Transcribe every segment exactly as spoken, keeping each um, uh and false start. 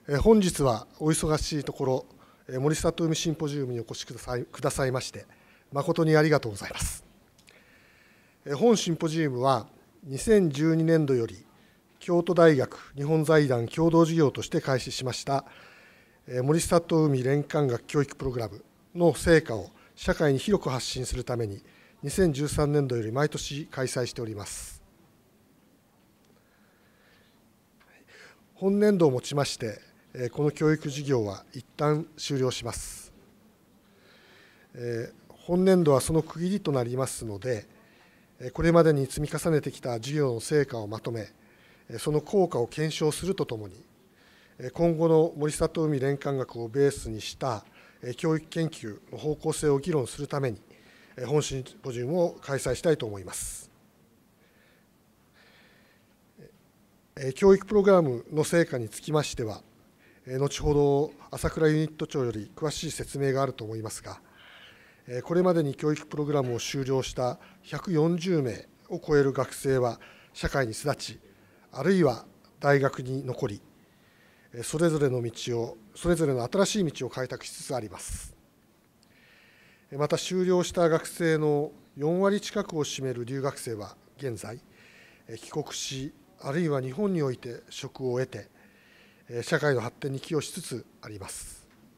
本日はお忙しいところ、森里海シンポジウムにお越しください、くださいまして、誠にありがとうございます。本シンポジウムは、にせんじゅうにねんどより、京都大学日本財団共同事業として開始しました、森里海連環学教育プログラムの成果を社会に広く発信するために、にせんじゅうさんねんどより毎年開催しております。本年度をもちまして、この教育事業は一旦終了します。本年度はその区切りとなりますので、これまでに積み重ねてきた事業の成果をまとめ、その効果を検証するとともに、今後の森里海連環学をベースにした教育研究の方向性を議論するために、本シンポジウムを開催したいと思います。教育プログラムの成果につきましては、後ほど朝倉ユニット長より詳しい説明があると思いますが、これまでに教育プログラムを修了したひゃくよんじゅうめいを超える学生は社会に巣立ち、あるいは大学に残り、それぞれの道を、それぞれの新しい道を開拓しつつあります。また、修了した学生のよんわり近くを占める留学生は現在、帰国し、あるいは日本において職を得て、社会の発展に寄与しつつあります。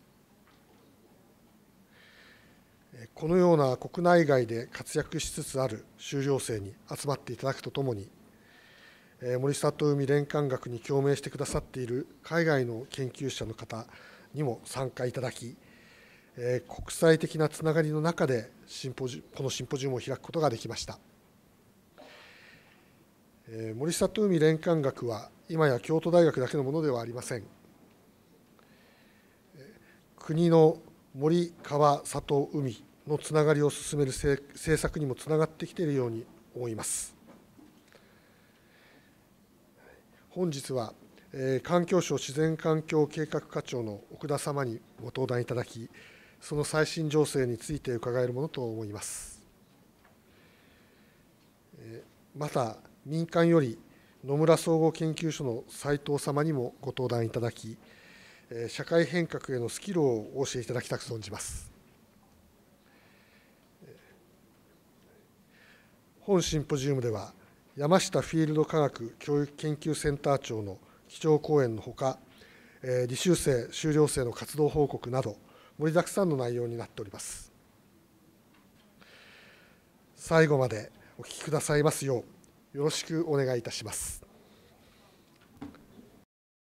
このような国内外で活躍しつつある修了生に集まっていただくとともに、森里海連環学に共鳴してくださっている海外の研究者の方にも参加いただき、国際的なつながりの中でシンポジこのシンポジウムを開くことができました。森里海連環学は今や京都大学だけのものではありません。国の森川里海のつながりを進める政策にもつながってきているように思います。本日は、えー、環境省自然環境計画課長の奥田様にご登壇いただき、その最新情勢について伺えるものと思います。えー、また、民間より野村総合研究所の斉藤様にもご登壇いただき、えー、社会変革へのスキルをお教えいただきたく存じます。本シンポジウムでは、山下フィールド科学教育研究センター長の基調講演のほか、履修生、修了生の活動報告など、盛りだくさんの内容になっております。最後までお聞きくださいますよう、よろしくお願いいたします。